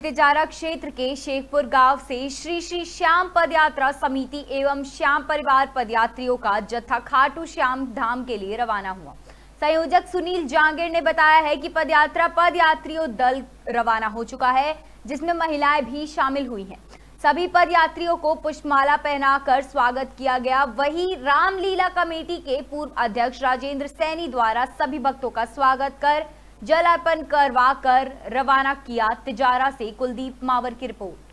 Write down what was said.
तिजारा क्षेत्र के शेखपुर गांव से श्री श्री श्याम पदयात्रा समिति एवं श्याम परिवार पदयात्रियों का जत्था खाटू श्याम धाम के लिए रवाना हुआ। संयोजक सुनील जांगीर ने बताया है कि पदयात्रियों दल रवाना हो चुका है, जिसमें महिलाएं भी शामिल हुई हैं। सभी पदयात्रियों को पुष्पमाला पहनाकर स्वागत किया गया। वहीं रामलीला कमेटी के पूर्व अध्यक्ष राजेंद्र सैनी द्वारा सभी भक्तों का स्वागत कर जल अर्पण करवा कर रवाना किया। तिजारा से कुलदीप मावर की रिपोर्ट।